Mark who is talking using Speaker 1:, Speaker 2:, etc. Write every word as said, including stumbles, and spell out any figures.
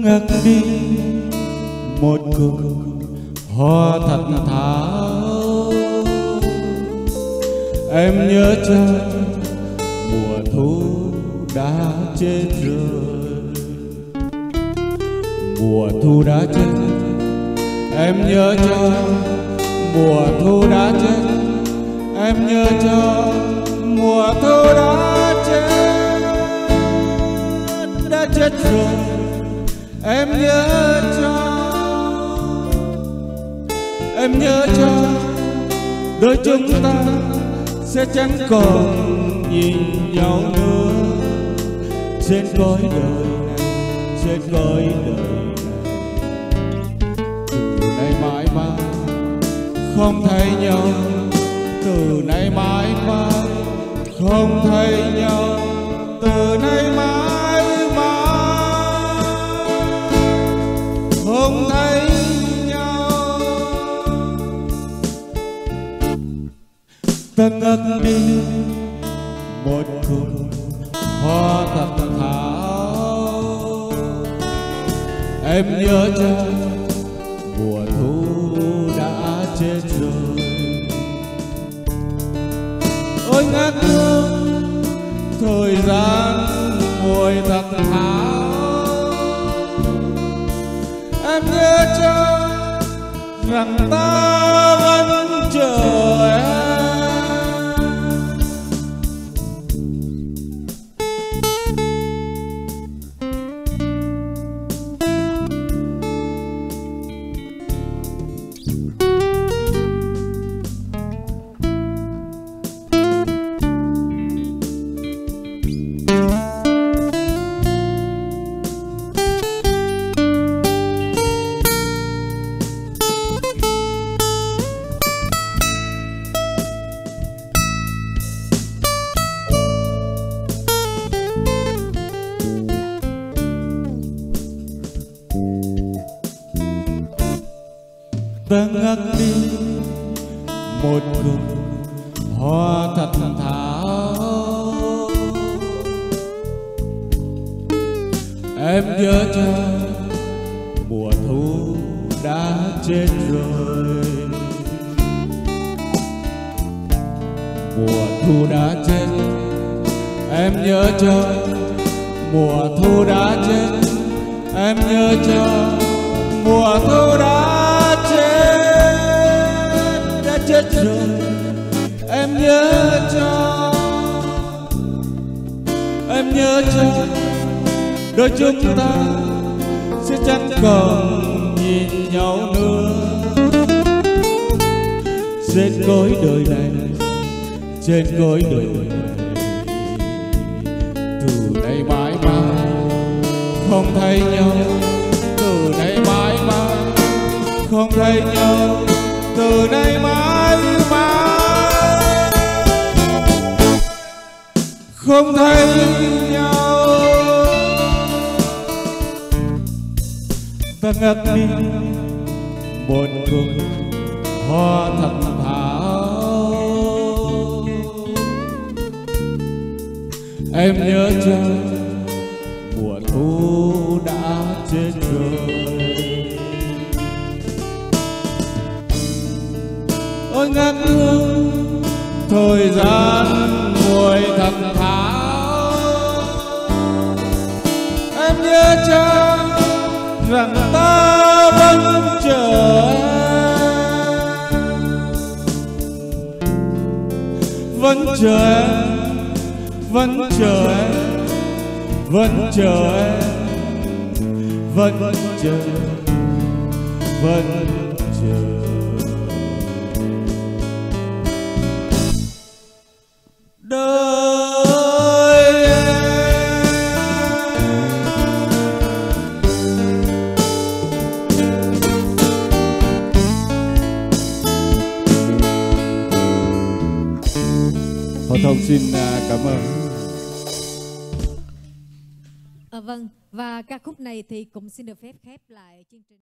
Speaker 1: ngất đi một cụm hoa thật thảo. Em nhớ chăng mùa thu đã chết rồi, mùa thu đã chết. Em nhớ chăng mùa thu đã chết, em nhớ chăng mùa thu đã chết, đã chết rồi. Em nhớ chăng, em nhớ chăng đôi chúng ta sẽ chẳng còn nhìn nhau nữa trên cõi đời này, trên cõi đời này. Từ nay mãi mãi không thấy nhau, từ nay mãi mãi không thấy nhau, từ nay mãi mãi không thấy nhau. Ta ngất đi một cụm hoa thật thảo. Em nhớ chăng mùa thu đã chết rồi. Ôi ngát hương thời gian mùi thật thảo. Em nhớ chăng rằng ta vẫn chờ em. Ta ngất đi một cụm hoa thật thảo. Em nhớ chăng mùa thu đã chết rồi, mùa thu đã chết. Em nhớ chăng mùa thu đã chết, em nhớ chăng mùa thu đã chết, đã chết rồi. Em nhớ cho, em nhớ cho đôi chúng ta sẽ chẳng còn nhìn nhau nữa trên cõi đời này, trên cõi đời này. Từ nay mãi mãi không thấy nhau, từ nay mãi mãi không thấy nhau, từ nay mãi mãi không thấy nhau. Ta ngất đi một cụm hoa thật thảo. Em nhớ chăng mùa thu đã chết rồi. Ôi ngát hương thời gian mùi thật thảo. Em nhớ chăng rằng ta vẫn chờ em, vẫn chờ em, vẫn chờ em, vẫn chờ em, vẫn chờ, vẫn chờ. Đời em. Hòa Thông xin cảm ơn.
Speaker 2: À, vâng, và ca khúc này thì cũng xin được phép khép lại chương trình.